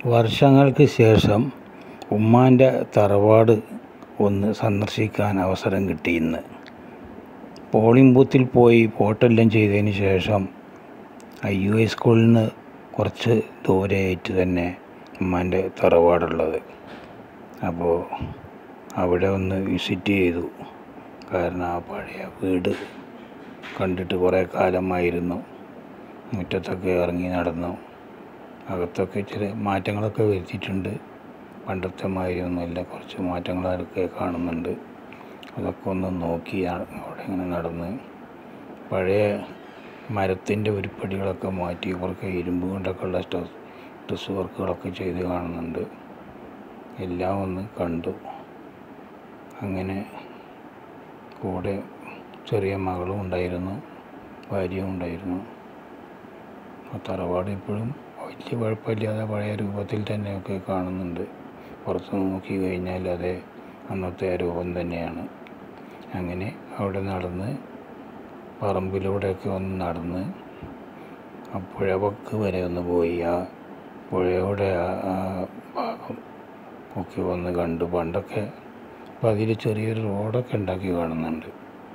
വർഷങ്ങൾക്ക് ശേഷം ഉമ്മാൻ്റെ തറവാട് ഒന്ന് സന്ദർശിക്കാൻ അവസരം കിട്ടി. ഇന്ന് പോളിംഗ് ബൂത്തിൽ പോയി വോട്ടെല്ലാം ചെയ്തതിന് ശേഷം IUI സ്കൂളിൽ നിന്ന് കുറച്ച് ദൂരെയായിട്ട് തന്നെ ഉമ്മാൻ്റെ തറവാടുള്ളത്. അപ്പോൾ അവിടെ ഒന്ന് വിസിറ്റ് ചെയ്തു. കാരണം ആ പഴയ വീട് കണ്ടിട്ട് കുറേ കാലമായിരുന്നു. മുറ്റത്തൊക്കെ ഇറങ്ങി നടന്നു. അകത്തൊക്കെ ചില മാറ്റങ്ങളൊക്കെ വരുത്തിയിട്ടുണ്ട്. പണ്ടത്തെ മാതിരിയൊന്നുമല്ല, കുറച്ച് മാറ്റങ്ങളൊക്കെ കാണുന്നുണ്ട്. അതൊക്കെ ഒന്ന് നോക്കി അവിടെ ഇങ്ങനെ നടന്ന് പഴയ മരത്തിൻ്റെ ഉരുപ്പടികളൊക്കെ മാറ്റി കുറേ ഇരുമ്പ് കൊണ്ടൊക്കെ ഉള്ള ഡ്രസ് വർക്കുകളൊക്കെ ചെയ്ത് കാണുന്നുണ്ട്. എല്ലാം ഒന്ന് കണ്ടു. അങ്ങനെ കൂടെ ചെറിയ മകളും ഉണ്ടായിരുന്നു, ഭാര്യയും ഉണ്ടായിരുന്നു. ആ തറവാട് ഇപ്പോഴും വലിയ കുഴപ്പമില്ലാതെ പഴയ രൂപത്തിൽ തന്നെയൊക്കെ കാണുന്നുണ്ട്. പുറത്ത് നോക്കി കഴിഞ്ഞാൽ അത് അന്നത്തെ രൂപം തന്നെയാണ്. അങ്ങനെ അവിടെ നടന്ന് പറമ്പിലൂടെയൊക്കെ ഒന്ന് നടന്ന് ആ പുഴവക്ക് വരെ ഒന്ന് പോയി. ആ പുഴയുടെ ആ ഭാഗം ഒക്കെ വന്ന് കണ്ടു. പണ്ടൊക്കെ അപ്പോൾ അതിൽ ചെറിയൊരു റോഡൊക്കെ ഉണ്ടാക്കി കാണുന്നുണ്ട്.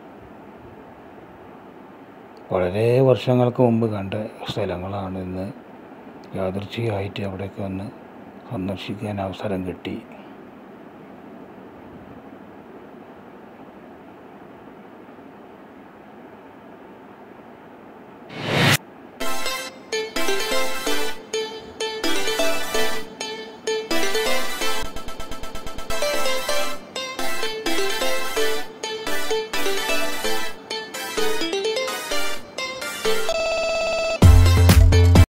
വളരെ വർഷങ്ങൾക്ക് മുമ്പ് കണ്ട സ്ഥലങ്ങളാണ്. ഇന്ന് യാദൃച്ഛികമായിട്ട് അവിടെയൊക്കെ ഒന്ന് സന്ദർശിക്കാൻ അവസരം കിട്ടി.